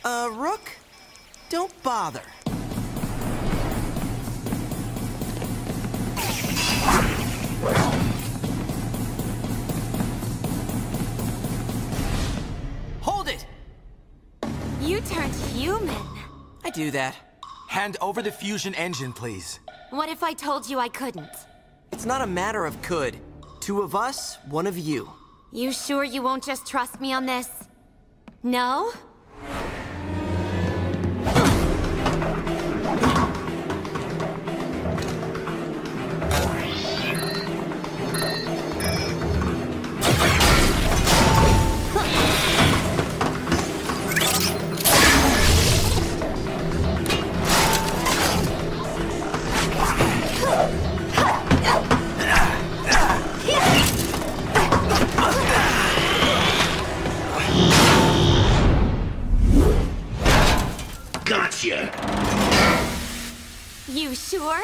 Rook? Don't bother. Hold it! You turned human. I do that. Hand over the fusion engine, please. What if I told you I couldn't? It's not a matter of could. Two of us, one of you. You sure you won't just trust me on this? No? Gotcha! You sure?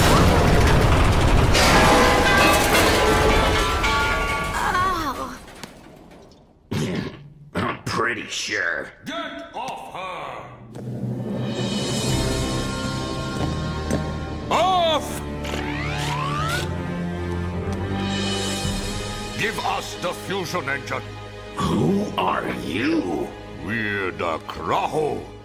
Oh. I'm pretty sure. Get off her! Off! Give us the fusion engine. Who are you? We're the Kraho.